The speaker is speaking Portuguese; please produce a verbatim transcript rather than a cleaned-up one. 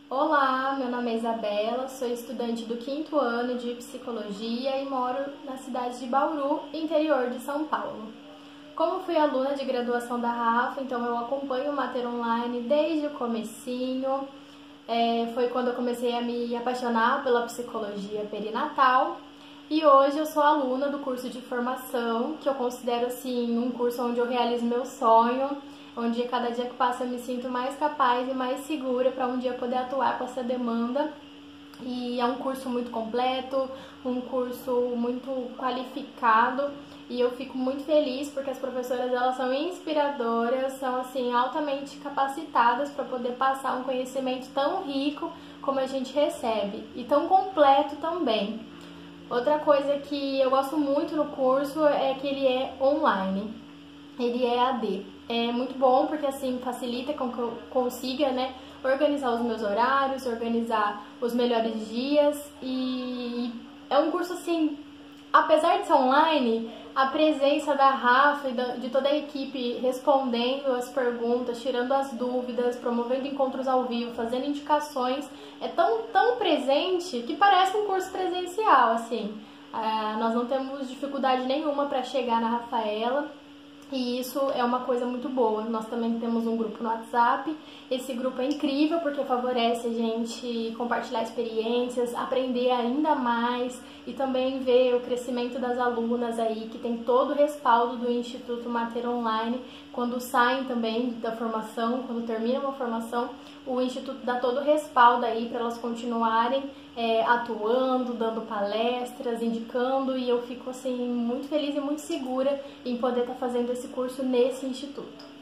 Olá, meu nome é Isabela, sou estudante do quinto ano de Psicologia e moro na cidade de Bauru, interior de São Paulo. Como fui aluna de graduação da Rafa, então eu acompanho o Mater Online desde o comecinho. É, foi quando eu comecei a me apaixonar pela psicologia perinatal. E hoje eu sou aluna do curso de formação, que eu considero assim um curso onde eu realizo meu sonho, onde cada dia que passa eu me sinto mais capaz e mais segura para um dia poder atuar com essa demanda. E é um curso muito completo, um curso muito qualificado, e eu fico muito feliz porque as professoras elas são inspiradoras, são assim altamente capacitadas para poder passar um conhecimento tão rico como a gente recebe e tão completo também. Outra coisa que eu gosto muito no curso é que ele é online, ele é A D. É muito bom porque assim facilita com que eu consiga, né, organizar os meus horários, organizar os melhores dias, e é um curso assim, apesar de ser online, a presença da Rafa e de toda a equipe respondendo as perguntas, tirando as dúvidas, promovendo encontros ao vivo, fazendo indicações, é tão, tão presente que parece um curso presencial, assim. Ah, nós não temos dificuldade nenhuma para chegar na Rafaela. E isso é uma coisa muito boa. Nós também temos um grupo no WhatsApp. Esse grupo é incrível porque favorece a gente compartilhar experiências, aprender ainda mais e também ver o crescimento das alunas aí, que tem todo o respaldo do Instituto Mater Online. Quando saem também da formação, quando terminam a formação, o Instituto dá todo o respaldo aí para elas continuarem é, atuando, dando palestras, indicando, e eu fico assim muito feliz e muito segura em poder estar fazendo esse curso nesse instituto.